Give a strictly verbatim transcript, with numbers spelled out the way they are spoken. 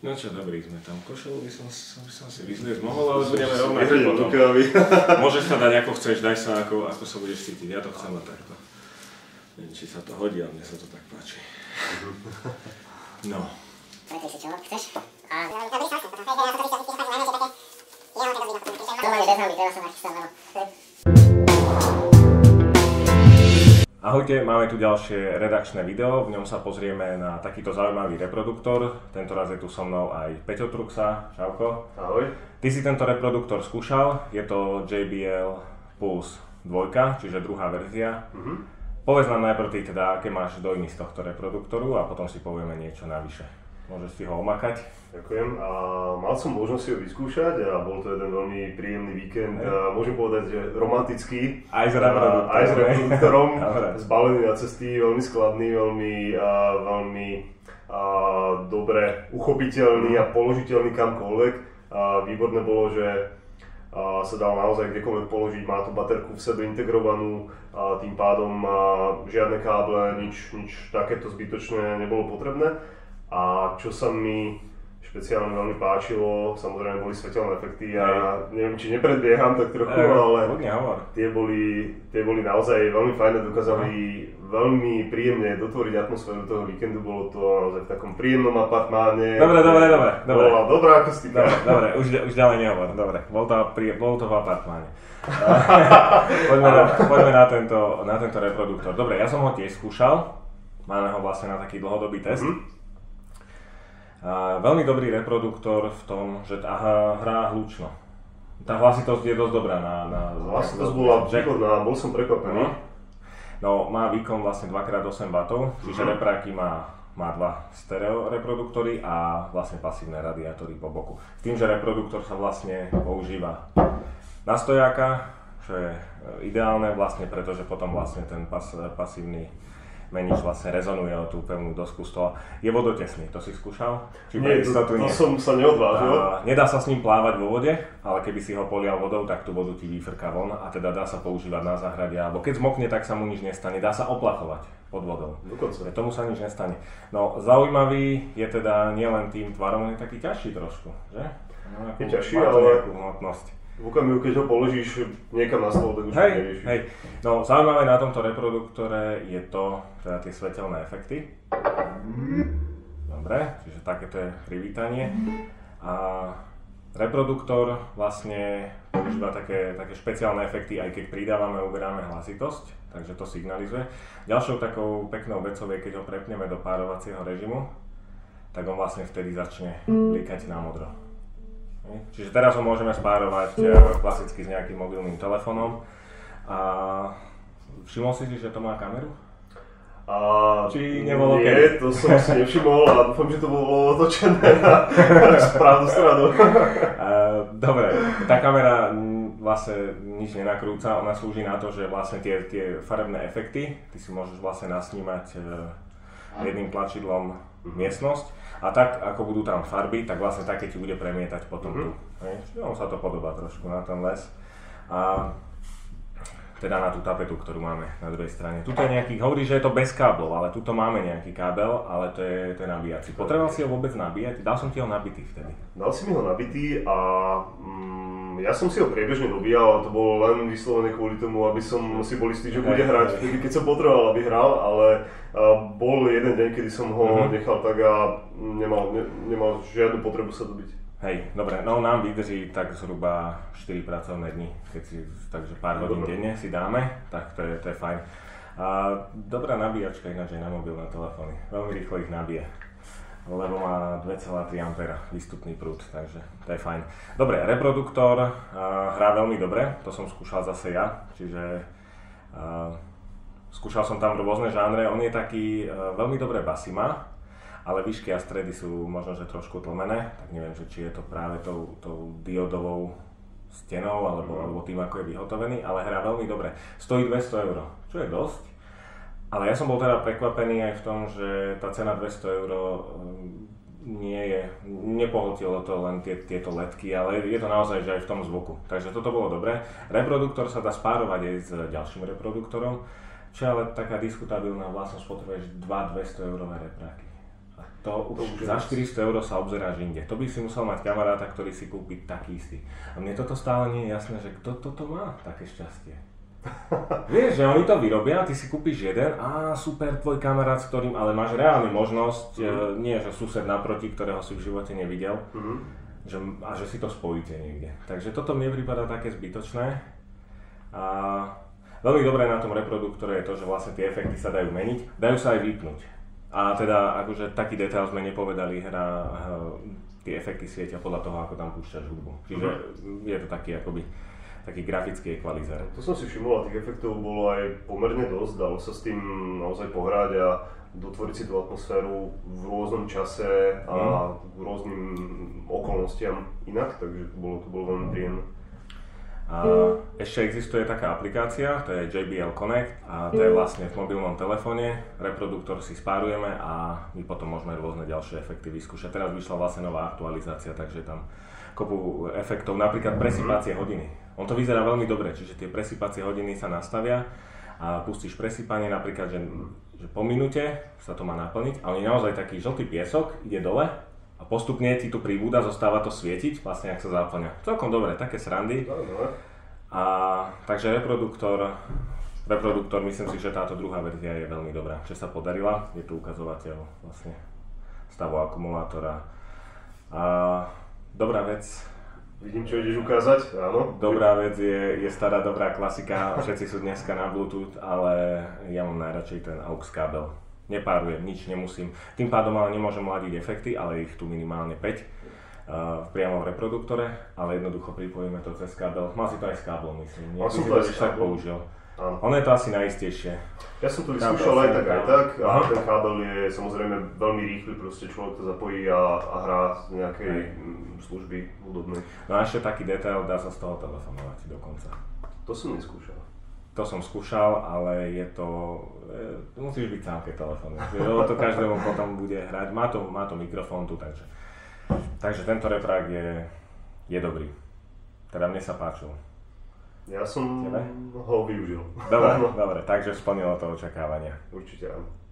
No čo, dobrý sme tam. Košelu by som, som, by som si vyzliec mohol, ale budeme rovnako potom. Môžeš sa dať ako chceš, daj sa ako, ako sa budeš cítiť. Ja to chcem len takto. Neviem, či sa to hodí, ale mne sa to tak páči. No. Pretri si čo, chceš? A... Normálne bez hamby, treba sa nachystať, áno. Ahojte, máme tu ďalšie redakčné video, v ňom sa pozrieme na takýto zaujímavý reproduktor. Tento raz je tu so mnou aj Peťo Truxa. Čauko. Ahoj. Ty si tento reproduktor skúšal, je to J B L Pulse dva, čiže druhá verzia. Mm-hmm. Povedz nám najprv ty teda, aké máš dojmy z tohto reproduktoru a potom si povieme niečo navyše. Môžeš si ho omakať? Ďakujem. A mal som možnosť si ho vyskúšať a bol to jeden veľmi príjemný víkend. A môžem povedať, že romantický. Aj s reproduktorom. Aj s reproduktorom. Zbalený na cesty, veľmi skladný, veľmi, a, veľmi a, dobre uchopiteľný a položiteľný kamkoľvek. A výborné bolo, že a, sa dal naozaj kdekoľvek položiť. Má tu baterku v sebe integrovanú, a tým pádom a, žiadne káble, nič, nič takéto zbytočné nebolo potrebné. A čo sa mi špeciálne veľmi páčilo, samozrejme boli svetelné efekty a neviem, či nepredbieham tak trochu, e, ale tie boli, tie boli naozaj veľmi fajné, dokázali no. veľmi príjemne dotvoriť atmosféru toho víkendu, bolo to naozaj v takom príjemnom apartmáne. Dobre, dobre, dobre. dobre. Bola dobrá akustika. Dobre, dobre už, už ďalej nehovor, dobre, bol to, prí, bol to v apartmáne. poďme, na, poďme na, tento, na tento reproduktor. Dobre, ja som ho tiež skúšal, máme ho vlastne na taký dlhodobý test. Mm-hmm. A veľmi dobrý reproduktor v tom, že aha, hrá hlučno. Tá hlasitosť je dosť dobrá na... na hlasitosť bola výborná, bol som prekvapený. No, má výkon vlastne dva krát osem wattov, čiže uh-huh. repráky má, má dva stereo reproduktory a vlastne pasívne radiátory po boku. S tým, že reproduktor sa vlastne používa na stojáka, čo je ideálne vlastne, pretože potom vlastne ten pas, pasívny menič vlastne rezonuje o tú pevnú dosku stola. Je vodotesný, to si skúšal? Či nie, to, to nie? som sa neodvážil. A, nedá sa s ním plávať vo vode, ale keby si ho polial vodou, tak tú vodu ti vyfrká von a teda dá sa používať na záhrade, alebo keď zmokne, tak sa mu nič nestane. Dá sa oplachovať pod vodou. Dokonca. Tomu sa nič nestane. No, zaujímavý je teda nielen tým tvarom, on je taký ťažší trošku, že? No, je ťažší, ale... hmotnosť. V okamihu, keď ho položíš niekam na stôl, tak už hej, to neriešiš. Hej, no zaujímavé na tomto reproduktore je to, teda tie svetelné efekty. Dobre, čiže takéto je privítanie. A reproduktor vlastne používa také, také špeciálne efekty, aj keď pridávame a uberáme hlasitosť, takže to signalizuje. Ďalšou takou peknou vecou je, keď ho prepneme do párovacieho režimu, tak on vlastne vtedy začne blikať na modro. Čiže teraz ho môžeme spárovať klasicky s nejakým mobilným telefónom. A všimol si si, že to má kameru? A či nebolo nie, keď? To som si nevšimol a dúfam, že to bolo otočené na správnu stranu. Dobre, tá kamera vlastne nič nenakrúca, ona slúži na to, že vlastne tie, tie farebné efekty, ty si môžeš vlastne nasnímať jedným tlačidlom miestnosť. A tak, ako budú tam farby, tak vlastne také ti bude premietať potom tu. Mm-hmm. On sa to podobá trošku na ten les. A teda na tú tapetu, ktorú máme na druhej strane. Tuto je nejaký, hovorí, že je to bez káblov, ale tuto máme nejaký kábel, ale to je, to je nabíjací. Potreboval si ho vôbec nabíjať? Dal som ti ho nabitý vtedy. Dal si mi ho nabitý a mm, ja som si ho priebežne dobíjal, ale to bolo len vyslovené kvôli tomu, aby som si bol istý, že bude hrať vtedy, keď som potreboval, aby hral, ale uh, bol jeden deň, kedy som ho mm-hmm. nechal tak a nemal, ne, nemal žiadnu potrebu sa dobiť. Hej, dobre, no nám vydrží tak zhruba štyri pracovné dni, keď si, takže pár hodín denne si dáme, tak to je, to je fajn. A dobrá nabíjačka ináč aj na mobilné telefóny, veľmi rýchlo ich nabije, lebo má dva celé tri ampéra výstupný prúd, takže to je fajn. Dobre, reproduktor uh, hrá veľmi dobre, to som skúšal zase ja, čiže uh, skúšal som tam rôzne žánre, on je taký uh, veľmi dobré basy má, ale výšky a stredy sú možno, že trošku tlmené, tak neviem, že či je to práve tou, tou diodovou stenou, alebo, alebo tým, ako je vyhotovený, ale hrá veľmi dobre. Stojí dvesto eur, čo je dosť, ale ja som bol teda prekvapený aj v tom, že tá cena dvesto eur nie je, nepohltilo to len tie, tieto ledky, ale je to naozaj, že aj v tom zvuku, takže toto bolo dobré. Reproduktor sa dá spárovať aj s ďalším reproduktorom, čo je ale taká diskutabilná vlastnosť, potrebuješ dva dvesto eurové repráky. to už to za štyristo eur sa obzeráš inde. To by si musel mať kamaráta, ktorý si kúpi taký istý. A mne toto stále nie je jasné, že kto toto má také šťastie. Vieš, že oni to vyrobia, ty si kúpiš jeden a super, tvoj kamarát, s ktorým, ale máš reálne možnosť, mm. nie že sused naproti, ktorého si v živote nevidel, mm. že, a že si to spojíte niekde. Takže toto mne prípada také zbytočné. A veľmi dobré na tom reproduktore je to, že vlastne tie efekty sa dajú meniť, dajú sa aj vypnúť. A teda akože taký detail sme nepovedali, hra, tie efekty svietia podľa toho, ako tam púšťaš hudbu. Čiže mm. je to taký akoby taký grafický ekvalizer. To som si všimol a tých efektov bolo aj pomerne dosť, dalo sa s tým naozaj pohrať a dotvoriť si tú atmosféru v rôznom čase a mm. rôznym okolnostiam inak, takže to bolo, to bolo veľmi príjemné. A ešte existuje taká aplikácia, to je J B L Connect a to je vlastne v mobilnom telefóne, reproduktor si spárujeme a my potom môžeme rôzne ďalšie efekty vyskúšať. Teraz vyšla vlastne nová aktualizácia, takže tam kopu efektov, napríklad presýpacie hodiny. On to vyzerá veľmi dobre, čiže tie presýpacie hodiny sa nastavia a pustíš presýpanie napríklad, že, že po minúte sa to má naplniť a on je naozaj taký žltý piesok, ide dole a postupne ti tu pribúda, zostáva to svietiť, vlastne ak sa zaplňa. Celkom dobre, také srandy. A takže reproduktor, reproduktor, myslím si, že táto druhá verzia je veľmi dobrá, že sa podarila. Je tu ukazovateľ vlastne stavu akumulátora. A dobrá vec. Vidím, čo ideš ukázať, áno. Dobrá vec je, je stará dobrá klasika, všetci sú dneska na Bluetooth, ale ja mám najradšej ten á u x kábel. Nepárujem, nič nemusím. Tým pádom ale nemôžem ladiť efekty, ale ich tu minimálne päť uh, priamo v reproduktore, ale jednoducho pripojíme to cez kábel. Mal si to aj s káblom, myslím. Nie, si to ešte tak použil. Áno. Ono je to asi najistejšie. Ja som to vyskúšal aj tak, aj tak a aha. Ten kábel je samozrejme veľmi rýchly, proste človek to zapojí a, a hrá z nejakej aj služby hudobnej. No a ešte taký detail, dá sa z toho telefonovať dokonca. To som neskúšal. To som skúšal, ale je to, e, musíš byť sám, keď telefonuješ. To každému potom bude hrať, má to, má to mikrofón tu, takže, takže tento reprák je, je dobrý. Teda mne sa páčil. Ja som Tebe? ho využil. Dobre, dobre, takže splnilo to očakávania. Určite áno.